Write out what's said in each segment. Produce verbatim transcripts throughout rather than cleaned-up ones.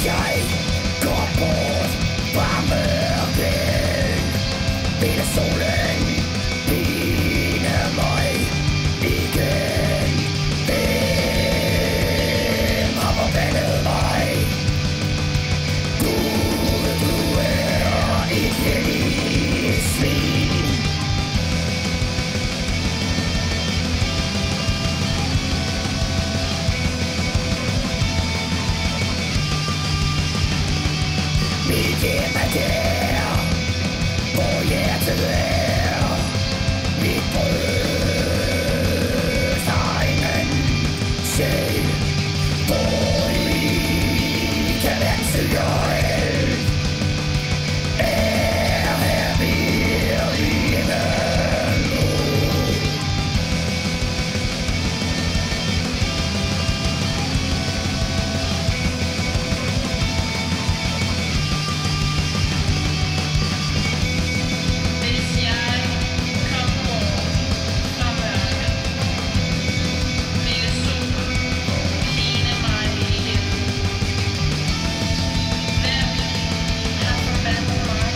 jeg går bort fra mørken, vil solen pine mig igen. Hvem har forbandet mig? Gud, du er et helligt svin. Mit hjem er der, hvor hjertet er. Mit bryst har ingen sjæl, hvor I kan ansøge alt. Er her mere livet nu? Hvis jeg kom bort fra mørket, ville solen pine mig igen. Hvem har forbandet mig?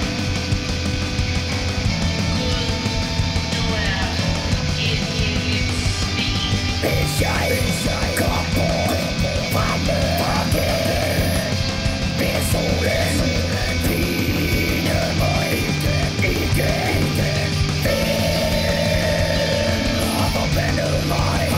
Gud, du er et helligt svin. Hvis jeg går bort fra mørket, vil solen pine mig igen. Hvem har forbandet mig?